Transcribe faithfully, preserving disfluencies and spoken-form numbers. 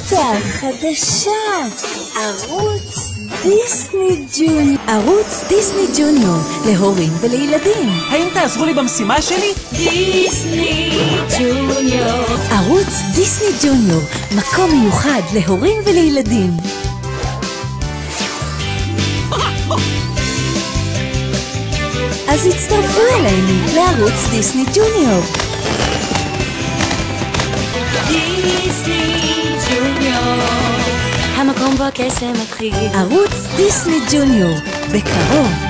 סבתא חדשה, ערוץ דיסני ג'וניור. ערוץ דיסני ג'וניור, להורים ולילדים. האם תעזרו לי במשימה שלי? דיסני ג'וניור. ערוץ דיסני ג'וניור, מקום מיוחד להורים ולילדים. אז הצטרפו אלינו לערוץ דיסני ג'וניור. דיסני ג'וניור, המקום בו הקסם מתחיל. ערוץ דיסני ג'וניור, בקרוב.